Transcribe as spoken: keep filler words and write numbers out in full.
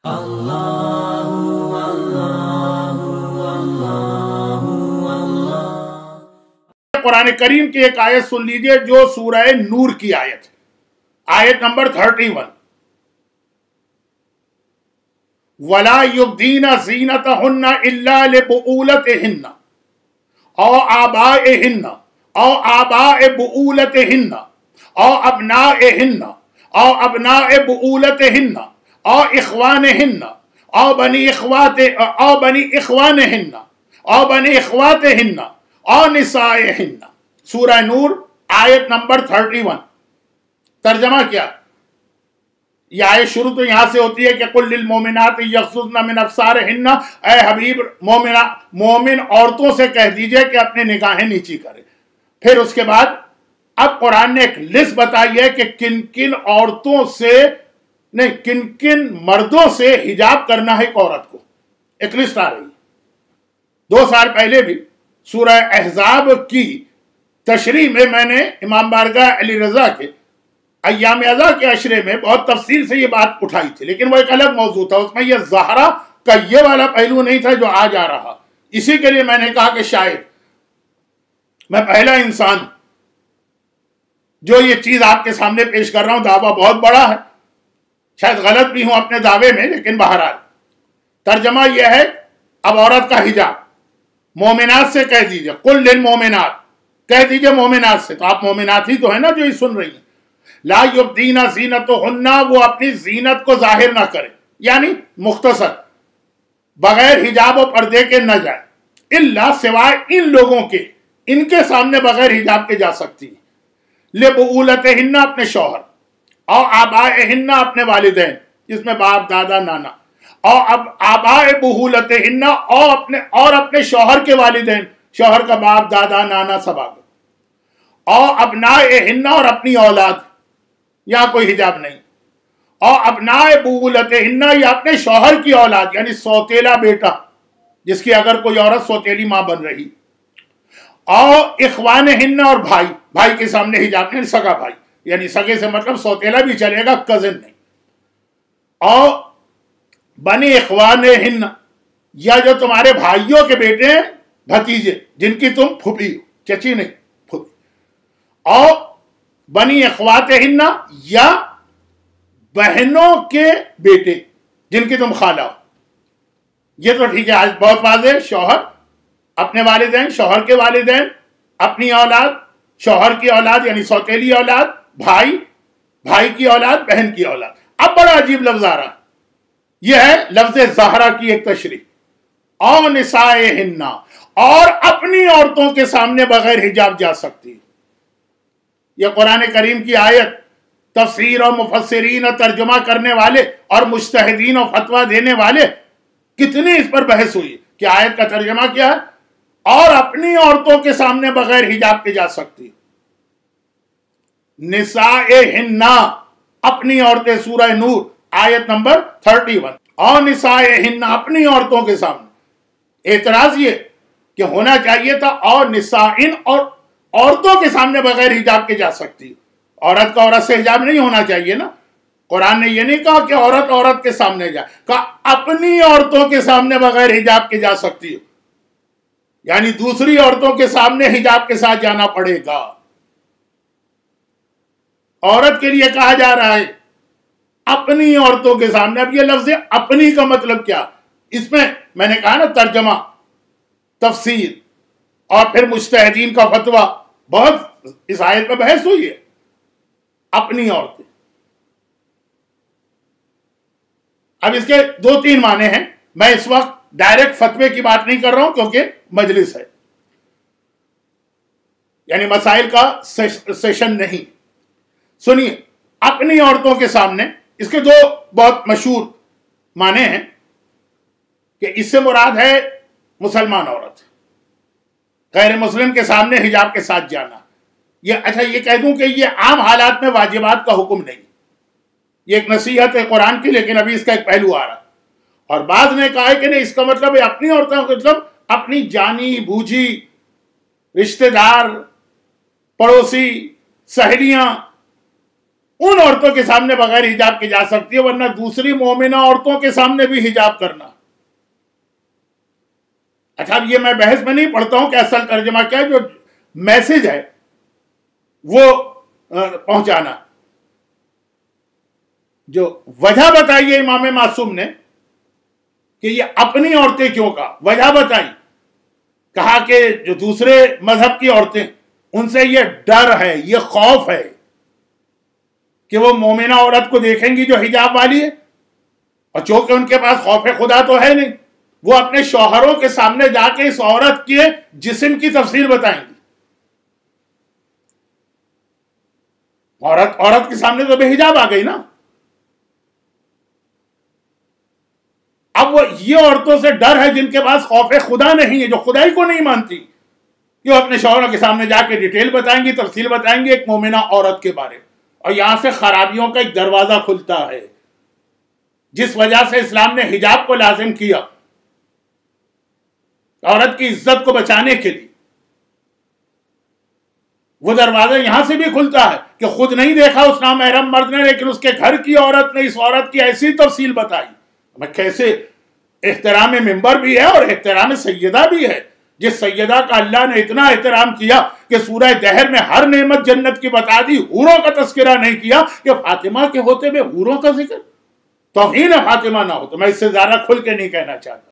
قرآن کریم کی ایک آیت سن لیجئے جو سورہ نور کی آیت، آیت نمبر تھرٹی ون، وَلَا يُبْدِينَ زِينَتَهُنَّ إِلَّا لِبُعُولَتِهِنَّ او آبائهن او آباء بعولتهن او ابنائهن او ابناء بعولتهن او اخوانهن او بنی اخوات او بنی اخوانهن او بنی اخواتهن او نسائهن۔ سورہ نور آیت نمبر تھرٹی ون۔ ترجمہ کیا؟ یہ آیت شروع تو یہاں سے ہوتی ہے کہ قُلْ لِلْمُؤْمِنَاتِ يَغْضُضْنَ مِنْ أَبْصَارِهِنَّ، اے حبیب مومنہ مومن عورتوں سے کہہ دیجئے کہ اپنے نگاہیں نیچی کریں۔ پھر اس کے بعد اب قرآن نے ایک لسٹ بتائی ہے کہ کن کن عورتوں سے نہیں کن کن مردوں سے حجاب کرنا ہے ایک عورت کو، ایک لسٹ آ رہی ہے۔ دو سال پہلے بھی سورہ احزاب کی تشریح میں میں نے امام بارگاہ علی رضا کے ایام ازا کے عشرے میں بہت تفصیل سے یہ بات اٹھائی تھی، لیکن وہ ایک الگ موضوع تھا، اس میں یہ زہرا کا یہ والا پہلو نہیں تھا جو آج آ رہا۔ اسی کے لیے میں نے کہا کہ شاید میں پہلا انسان جو یہ چیز آپ کے سامنے پیش کر رہا ہوں، دعویٰ بہت بڑا ہے، شاید غلط بھی ہوں اپنے دعوے میں، لیکن بہرحال ترجمہ یہ ہے اب عورت کا حجاب مومنات سے کہہ دیجئے، قل للمومنات، کہہ دیجئے مومنات سے، تو آپ مومنات ہی تو ہیں نا جو یہ سن رہی ہیں۔ لا یبدین زینتہن، وہ اپنی زینت کو ظاہر نہ کرے، یعنی مختصر بغیر حجاب و پردے کے نہ جائے، الا سوائے ان لوگوں کے، ان کے سامنے بغیر حجاب کے جا سکتی ہیں، لبعولتہن، اپنے شوہر، اور آبائہن، اپنے والدین جس میں باپ دادا نانا، اور اب آباء بعولتہن، اور اپنے اور اپنے شوہر کے والدین، شوہر کا باپ دادا نانا سب آگے، اور ابنائہن، اور اپنی اولاد، یہاں کوئی حجاب نہیں، اور ابناء بعولتہن، یا اپنے شوہر کی اولاد یعنی سوتیلا بیٹا جس کی اگر کوئی عورت سوتیلی ماں بن رہی، اور اخوانہن، اور بھائی، بھائی کے سامنے حجاب نہیں، سگا بھائی، یعنی سگے سے مطلب سوتیلا بھی چلے گا، کزن نہیں، اور بنی اخوانہن، یا جو تمہارے بھائیوں کے بیٹے ہیں، بھتیجے، جن کی تم پھوپھی ہو، چچی نہیں پھوپھی، اور بنی اخواتہن، یا بہنوں کے بیٹے جن کی تم خالہ ہو۔ یہ تو ٹھیک ہے، آج بہت واضح، شوہر، اپنے والدین، شوہر کے والدین، اپنی اولاد، شوہر کی اولاد یعنی سوتیلی اولاد، بھائی، بھائی کی اولاد، بہن کی اولاد۔ اب بڑا عجیب لفظ آ رہا، یہ ہے لفظ زہرا کی ایک تشریح، او نسائہن، اور اپنی عورتوں کے سامنے بغیر حجاب جا سکتی۔ یہ قرآن کریم کی آیت تفسیر اور مفسرین اور ترجمہ کرنے والے اور مجتہدین اور فتویٰ دینے والے کتنی اس پر بحث ہوئی کہ آیت کا ترجمہ کیا ہے، اور اپنی عورتوں کے سامنے بغیر حجاب کے جا سکتی۔ نسائہن، اپنی عورتیں، سورہ نور آیت نمبر تھرٹی ون، اور نسائہن، اپنی عورتوں کے سامنے۔ اعتراض یہ کہ ہونا چاہیے تھا اور نسائن، اور عورتوں کے سامنے بغیر حجاب کے جا سکتی، عورت کا عورت سے حجاب نہیں ہونا چاہیے نا۔ قرآن نے یہ نہیں کہا کہ عورت عورت کے سامنے جائے، کہا اپنی عورتوں کے سامنے بغیر حجاب کے جا سکتی، یعنی دوسری عورتوں کے سامنے حجاب کے ساتھ جانا پڑے گا۔ عورت کے لیے کہا جا رہا ہے اپنی عورتوں کے سامنے۔ اب یہ لفظ اپنی کا مطلب کیا، اس میں میں نے کہا نا ترجمہ، تفسیر اور پھر مجتہدین کا فتویٰ، بہت اس آیت پہ بحث ہوئی ہے۔ اپنی عورتیں، اب اس کے دو تین معنی ہیں، میں اس وقت ڈائریکٹ فتوے کی بات نہیں کر رہا ہوں کیونکہ مجلس ہے، یعنی مسائل کا سیشن نہیں۔ سنیے، اپنی عورتوں کے سامنے، اس کے دو بہت مشہور معنی ہیں کہ اس سے مراد ہے مسلمان عورت، غیر مسلم کے سامنے حجاب کے ساتھ جانا۔ یہ اچھا یہ کہہ دوں کہ یہ عام حالات میں واجبات کا حکم نہیں، یہ ایک نصیحت ہے قرآن کی، لیکن ابھی اس کا ایک پہلو آ رہا۔ اور بعض نے کہا ہے کہ نہیں، اس کا مطلب ہے اپنی عورتوں کا مطلب اپنی جانی بوجھی، رشتہ دار، پڑوسی، سہیلیاں، ان عورتوں کے سامنے بغیر حجاب کے جا سکتی ہے، ورنہ دوسری مومنہ عورتوں کے سامنے بھی حجاب کرنا۔ اچھا اب یہ میں بحث میں نہیں پڑھتا ہوں کہ اصل ترجمہ کیا ہے، جو میسج ہے وہ پہنچانا۔ جو وجہ بتائی ہے امام معصوم نے کہ یہ اپنی عورتیں کیوں کہا، وجہ بتائی، کہا کہ جو دوسرے مذہب کی عورتیں ان سے یہ ڈر ہے، یہ خوف ہے کہ وہ مومنہ عورت کو دیکھیں گی جو حجاب والی ہے، اور چونکہ ان کے پاس خوف خدا تو ہے نہیں، وہ اپنے شوہروں کے سامنے جا کے اس عورت کے جسم کی تفصیل بتائیں گی۔ عورت عورت کے سامنے تو بے حجاب آ گئی نا۔ اب وہ یہ عورتوں سے ڈر ہے جن کے پاس خوف خدا نہیں ہے، جو خدائی کو نہیں مانتی، کہ وہ اپنے شوہروں کے سامنے جا کے ڈیٹیل بتائیں گی، تفصیل بتائیں گی ایک مومنہ عورت کے بارے میں۔ اور یہاں سے خرابیوں کا ایک دروازہ کھلتا ہے، جس وجہ سے اسلام نے حجاب کو لازم کیا عورت کی عزت کو بچانے کے لیے۔ وہ دروازہ یہاں سے بھی کھلتا ہے کہ خود نہیں دیکھا اس نامحرم مرد نے، لیکن اس کے گھر کی عورت نے اس عورت کی ایسی تفصیل بتائی۔ میں کیسے احترام ممبر بھی ہے اور احترام سیدہ بھی ہے، جس سیدہ کا اللہ نے اتنا احترام کیا کہ سورہ دہر میں ہر نعمت جنت کی بتا دی، حوروں کا تذکرہ نہیں کیا، کہ فاطمہ کے ہوتے میں حوروں کا ذکر، توہین فاطمہ نہ ہو۔ تو میں اس سے زیادہ کھل کے نہیں کہنا چاہتا۔